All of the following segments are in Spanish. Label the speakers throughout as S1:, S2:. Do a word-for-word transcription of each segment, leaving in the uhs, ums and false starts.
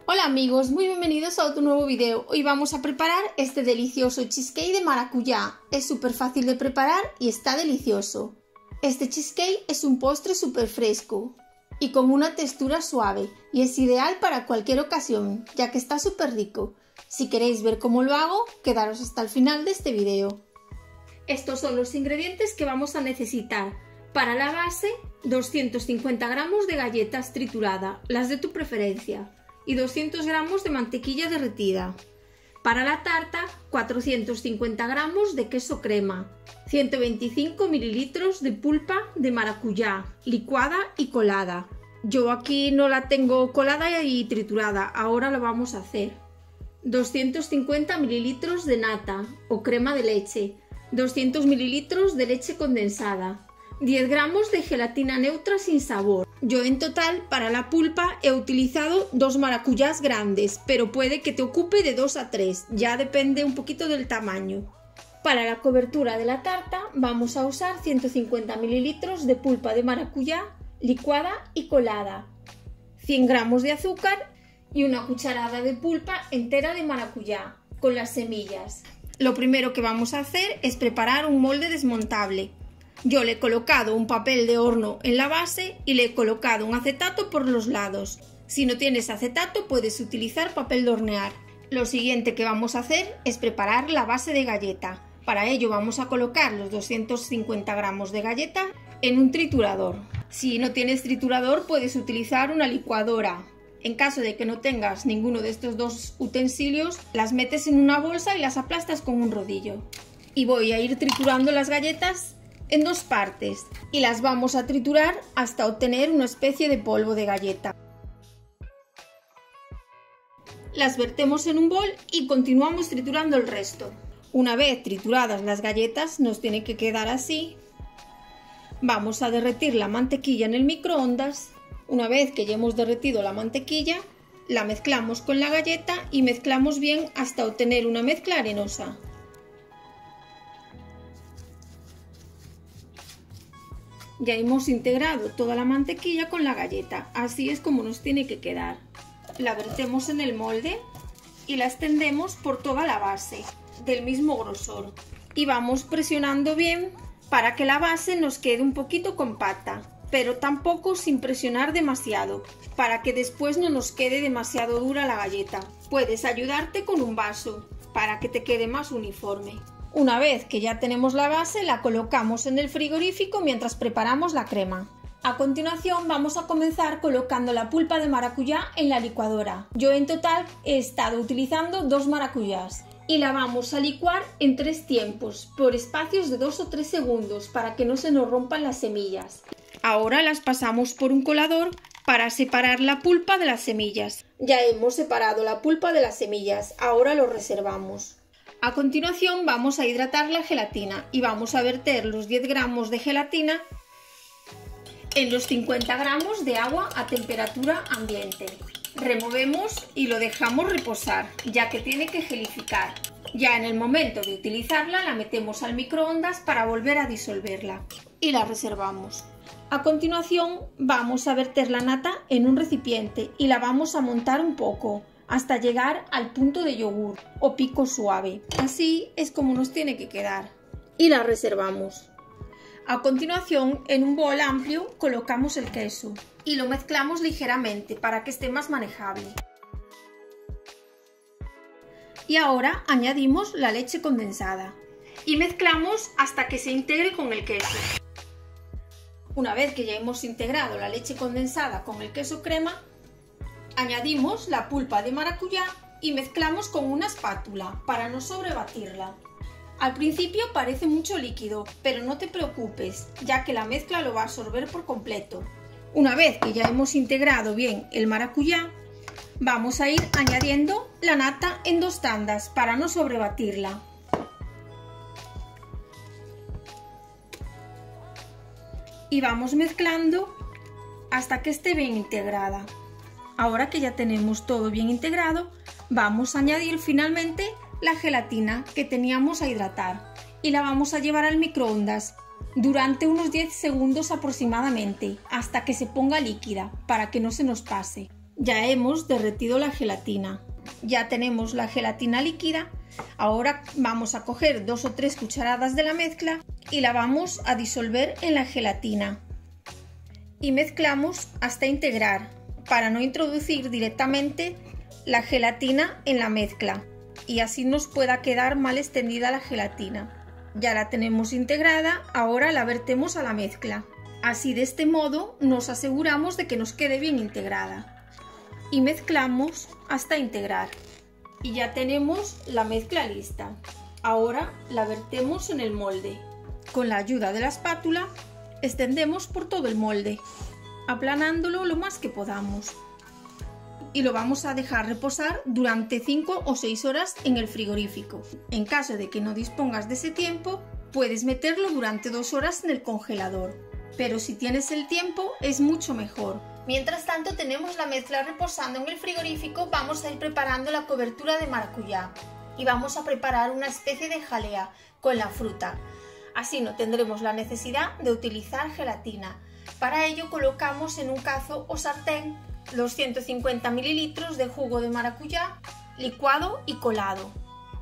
S1: Hola amigos, muy bienvenidos a otro nuevo video. Hoy vamos a preparar este delicioso cheesecake de maracuyá. Es súper fácil de preparar y está delicioso. Este cheesecake es un postre súper fresco y con una textura suave y es ideal para cualquier ocasión, ya que está súper rico. Si queréis ver cómo lo hago, quedaros hasta el final de este video. Estos son los ingredientes que vamos a necesitar. Para la base, doscientos cincuenta gramos de galletas triturada, las de tu preferencia, y doscientos gramos de mantequilla derretida. Para la tarta, cuatrocientos cincuenta gramos de queso crema, ciento veinticinco mililitros de pulpa de maracuyá, licuada y colada. Yo aquí no la tengo colada y triturada, ahora lo vamos a hacer. doscientos cincuenta mililitros de nata o crema de leche, doscientos mililitros de leche condensada, diez gramos de gelatina neutra sin sabor. Yo en total para la pulpa he utilizado dos maracuyás grandes, pero puede que te ocupe de dos a tres, ya depende un poquito del tamaño. Para la cobertura de la tarta vamos a usar ciento cincuenta mililitros de pulpa de maracuyá licuada y colada, cien gramos de azúcar y una cucharada de pulpa entera de maracuyá con las semillas. Lo primero que vamos a hacer es preparar un molde desmontable. Yo le he colocado un papel de horno en la base y le he colocado un acetato por los lados. Si no tienes acetato puedes utilizar papel de hornear. Lo siguiente que vamos a hacer es preparar la base de galleta. Para ello vamos a colocar los doscientos cincuenta gramos de galleta en un triturador. Si no tienes triturador puedes utilizar una licuadora. En caso de que no tengas ninguno de estos dos utensilios, las metes en una bolsa y las aplastas con un rodillo. Y voy a ir triturando las galletas en dos partes y las vamos a triturar hasta obtener una especie de polvo de galleta. Las vertemos en un bol y continuamos triturando el resto. Una vez trituradas las galletas nos tiene que quedar así. Vamos a derretir la mantequilla en el microondas. Una vez que ya hemos derretido la mantequilla, la mezclamos con la galleta y mezclamos bien hasta obtener una mezcla arenosa. Ya hemos integrado toda la mantequilla con la galleta, así es como nos tiene que quedar. La vertemos en el molde y la extendemos por toda la base, del mismo grosor. Y vamos presionando bien para que la base nos quede un poquito compacta, pero tampoco sin presionar demasiado, para que después no nos quede demasiado dura la galleta. Puedes ayudarte con un vaso, para que te quede más uniforme. Una vez que ya tenemos la base, la colocamos en el frigorífico mientras preparamos la crema. A continuación vamos a comenzar colocando la pulpa de maracuyá en la licuadora. Yo en total he estado utilizando dos maracuyás. Y la vamos a licuar en tres tiempos, por espacios de dos o tres segundos, para que no se nos rompan las semillas. Ahora las pasamos por un colador para separar la pulpa de las semillas. Ya hemos separado la pulpa de las semillas, ahora lo reservamos. A continuación vamos a hidratar la gelatina y vamos a verter los diez gramos de gelatina en los cincuenta gramos de agua a temperatura ambiente. Removemos y lo dejamos reposar, ya que tiene que gelificar. Ya en el momento de utilizarla la metemos al microondas para volver a disolverla y la reservamos. A continuación vamos a verter la nata en un recipiente y la vamos a montar un poco hasta llegar al punto de yogur o pico suave. Así es como nos tiene que quedar. Y la reservamos. A continuación, en un bol amplio colocamos el queso y lo mezclamos ligeramente para que esté más manejable. Y ahora añadimos la leche condensada y mezclamos hasta que se integre con el queso. Una vez que ya hemos integrado la leche condensada con el queso crema, añadimos la pulpa de maracuyá y mezclamos con una espátula para no sobrebatirla. Al principio parece mucho líquido, pero no te preocupes, ya que la mezcla lo va a absorber por completo. Una vez que ya hemos integrado bien el maracuyá, vamos a ir añadiendo la nata en dos tandas para no sobrebatirla. Y vamos mezclando hasta que esté bien integrada. Ahora que ya tenemos todo bien integrado, vamos a añadir finalmente la gelatina que teníamos a hidratar y la vamos a llevar al microondas durante unos diez segundos aproximadamente hasta que se ponga líquida para que no se nos pase. Ya hemos derretido la gelatina. Ya tenemos la gelatina líquida. Ahora vamos a coger dos o tres cucharadas de la mezcla y la vamos a disolver en la gelatina. Y mezclamos hasta integrar, para no introducir directamente la gelatina en la mezcla y así nos pueda quedar mal extendida la gelatina. Ya la tenemos integrada, ahora la vertemos a la mezcla. Así, de este modo nos aseguramos de que nos quede bien integrada. Y mezclamos hasta integrar. Y ya tenemos la mezcla lista. Ahora la vertemos en el molde. Con la ayuda de la espátula extendemos por todo el molde, aplanándolo lo más que podamos. Y lo vamos a dejar reposar durante cinco o seis horas en el frigorífico. En caso de que no dispongas de ese tiempo, puedes meterlo durante dos horas en el congelador. Pero si tienes el tiempo, es mucho mejor. Mientras tanto, tenemos la mezcla reposando en el frigorífico, vamos a ir preparando la cobertura de maracuyá. Y vamos a preparar una especie de jalea con la fruta. Así no tendremos la necesidad de utilizar gelatina. Para ello colocamos en un cazo o sartén los ciento cincuenta mililitros de jugo de maracuyá licuado y colado,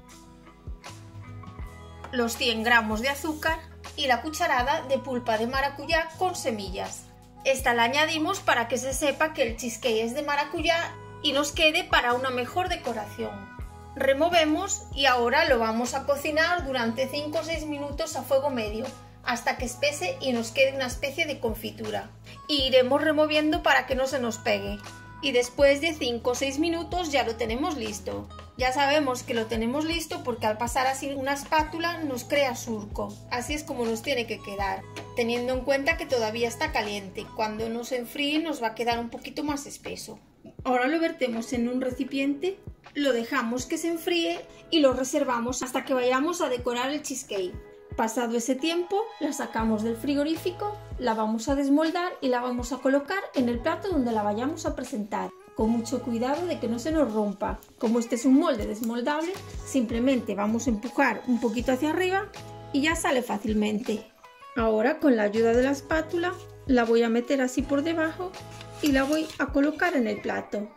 S1: los cien gramos de azúcar y la cucharada de pulpa de maracuyá con semillas. Esta la añadimos para que se sepa que el cheesecake es de maracuyá y nos quede para una mejor decoración. Removemos y ahora lo vamos a cocinar durante cinco o seis minutos a fuego medio, hasta que espese y nos quede una especie de confitura. Y iremos removiendo para que no se nos pegue. Y después de cinco o seis minutos ya lo tenemos listo. Ya sabemos que lo tenemos listo porque al pasar así una espátula nos crea surco. Así es como nos tiene que quedar, teniendo en cuenta que todavía está caliente. Cuando nos enfríe nos va a quedar un poquito más espeso. Ahora lo vertemos en un recipiente, lo dejamos que se enfríe y lo reservamos hasta que vayamos a decorar el cheesecake. Pasado ese tiempo, la sacamos del frigorífico, la vamos a desmoldar y la vamos a colocar en el plato donde la vayamos a presentar. Con mucho cuidado de que no se nos rompa. Como este es un molde desmoldable, simplemente vamos a empujar un poquito hacia arriba y ya sale fácilmente. Ahora, con la ayuda de la espátula, la voy a meter así por debajo y la voy a colocar en el plato.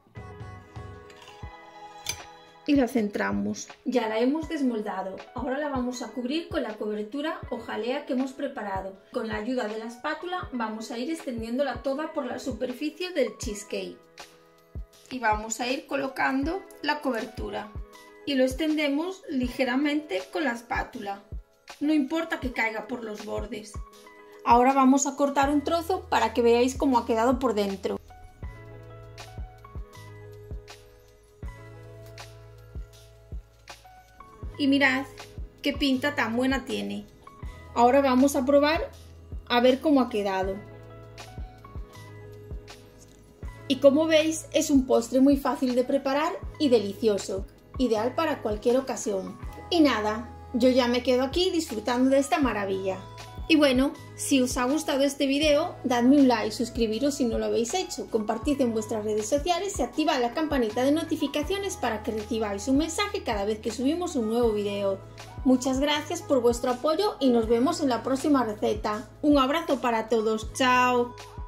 S1: Y la centramos. Ya la hemos desmoldado. Ahora la vamos a cubrir con la cobertura o jalea que hemos preparado. Con la ayuda de la espátula vamos a ir extendiéndola toda por la superficie del cheesecake. Y vamos a ir colocando la cobertura. Y lo extendemos ligeramente con la espátula. No importa que caiga por los bordes. Ahora vamos a cortar un trozo para que veáis cómo ha quedado por dentro. Y mirad qué pinta tan buena tiene. Ahora vamos a probar a ver cómo ha quedado. Y como veis, es un postre muy fácil de preparar y delicioso, ideal para cualquier ocasión. Y nada, yo ya me quedo aquí disfrutando de esta maravilla. Y bueno, si os ha gustado este video, dadme un like, suscribiros si no lo habéis hecho, compartid en vuestras redes sociales y activad la campanita de notificaciones para que recibáis un mensaje cada vez que subimos un nuevo video. Muchas gracias por vuestro apoyo y nos vemos en la próxima receta. Un abrazo para todos, chao.